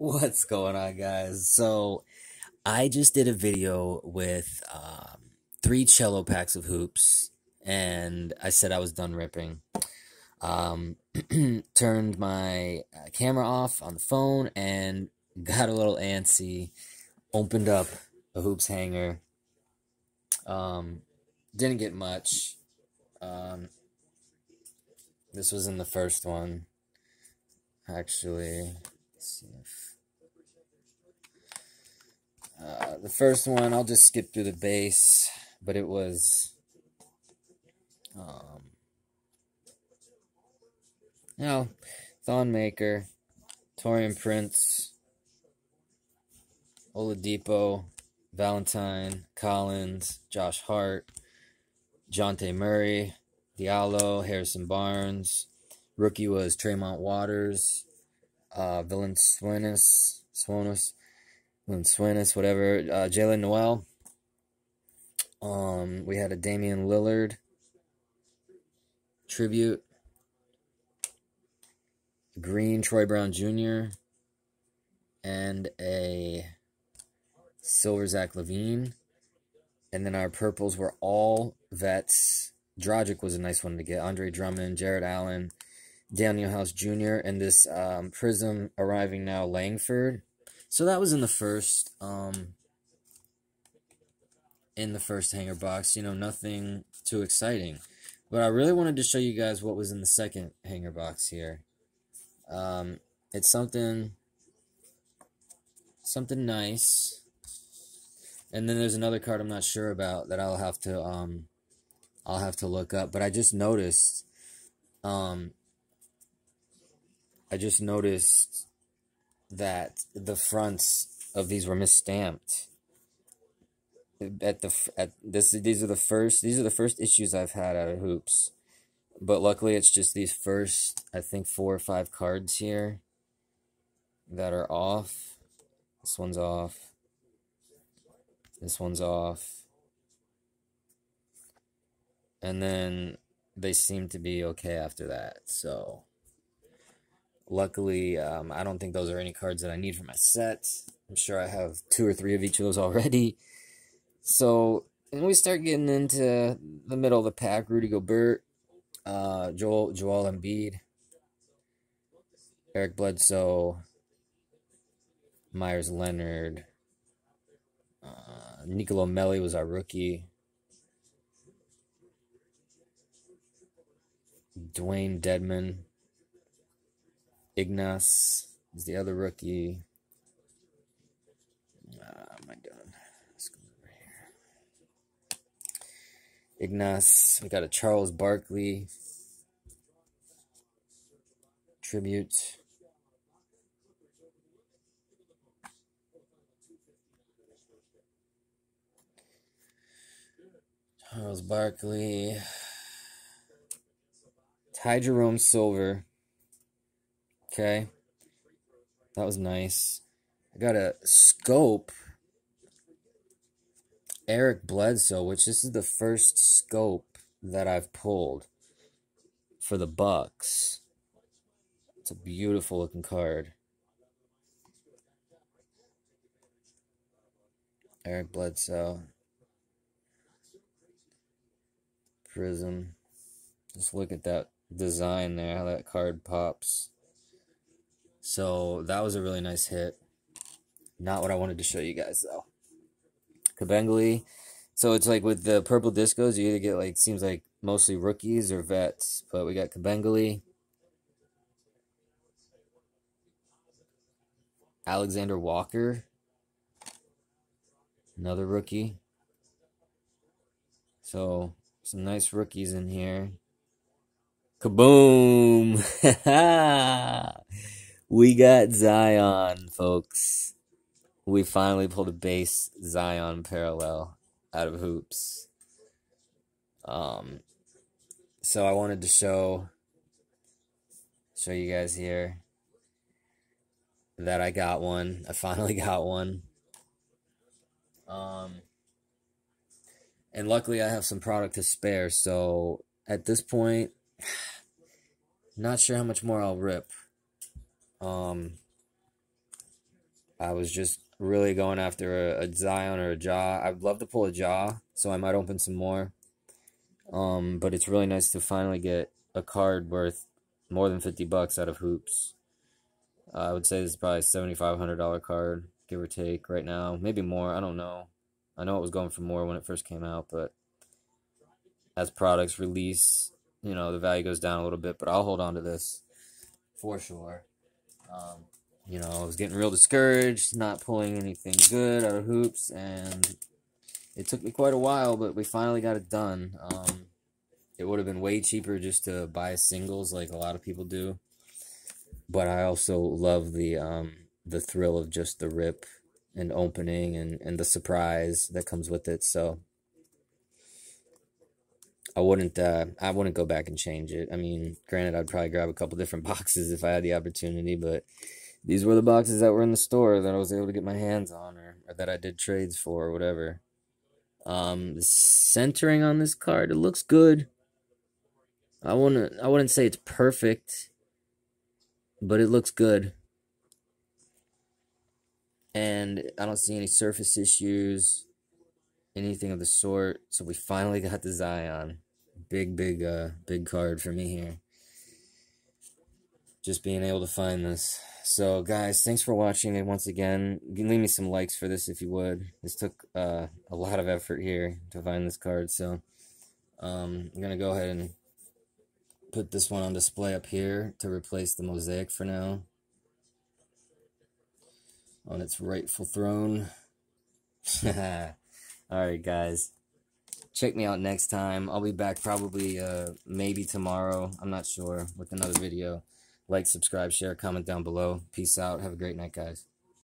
What's going on, guys? So, I just did a video with three cello packs of hoops, and I said I was done ripping. Um, Turned my camera off on the phone and got a little antsy. Opened up a hoops hanger. Um, didn't get much. Um, this was in the first one, actually. Let's see if the first one, I'll just skip through the base, but it was, um, you know, Thon Maker, Torian Prince, Oladipo, Valentine, Collins, Josh Hart, Jonte Murray, Diallo, Harrison Barnes. Rookie was Tremont Waters, Valanciunas, whatever, Jalen Noel. We had a Damian Lillard tribute. Green, Troy Brown Jr., and a silver Zach LaVine. And then our purples were all vets. Dragic was a nice one to get. Andre Drummond, Jared Allen, Daniel House Jr., and this Prism arriving now, Langford. So that was in the first hanger box. Nothing too exciting. But I really wanted to show you guys what was in the second hanger box here. It's something nice. And then there's another card I'm not sure about that I'll have to look up. But I just noticed that the fronts of these were misstamped. These are the first issues I've had out of Hoops. But luckily it's just these first, I think, 4 or 5 cards here that are off. This one's off. This one's off. And then they seem to be okay after that. So, luckily, I don't think those are any cards that I need for my set. I'm sure I have 2 or 3 of each of those already. So, and we start getting into the middle of the pack. Rudy Gobert, Joel Embiid, Eric Bledsoe, Myers Leonard, Nicolo Melli was our rookie. Dwayne Dedman. Ignas is the other rookie. Am I done? Let's go over here. Ignas. We got a Charles Barkley tribute. Charles Barkley. Ty Jerome Silver. Okay. That was nice. I got a scope. Eric Bledsoe, which this is the first scope that I've pulled for the Bucks. It's a beautiful looking card. Eric Bledsoe. Prism. Just look at that design there, how that card pops. So that was a really nice hit. Not what I wanted to show you guys though. Kabengele. So it's like with the purple discos, you either get like, seems like mostly rookies or vets. But we got Kabengele, Alexander Walker, another rookie. So some nice rookies in here. Kaboom! We got Zion, folks. We finally pulled a base Zion parallel out of Hoops. So I wanted to show you guys here that I got one. I finally got one. And luckily I have some product to spare, so at this point, not sure how much more I'll rip. I was just really going after a Zion or a Jaw. I'd love to pull a Jaw, so I might open some more. But it's really nice to finally get a card worth more than 50 bucks out of Hoops. I would say this is probably a $7,500 card, give or take, right now. Maybe more, I don't know. I know it was going for more when it first came out, but as products release, you know, the value goes down a little bit, but I'll hold on to this for sure. You know, I was getting real discouraged, not pulling anything good out of Hoops, and it took me quite a while, but we finally got it done. It would have been way cheaper just to buy singles like a lot of people do, but I also love the thrill of just the rip and opening and the surprise that comes with it. So I wouldn't go back and change it. I mean, granted, I'd probably grab a couple different boxes if I had the opportunity, but these were the boxes that were in the store that I was able to get my hands on, or that I did trades for, or whatever. The centering on this card, it looks good. I wouldn't say it's perfect, but it looks good. And I don't see any surface issues, anything of the sort. So we finally got the Zion. Big card for me here. Just being able to find this. So guys, thanks for watching, and once again, you can leave me some likes for this if you would. This took a lot of effort here to find this card, so I'm gonna go ahead and put this one on display up here to replace the Mosaic for now on its rightful throne. Alright guys, check me out next time. I'll be back probably maybe tomorrow, I'm not sure, with another video. Like, subscribe, share, comment down below. Peace out. Have a great night, guys.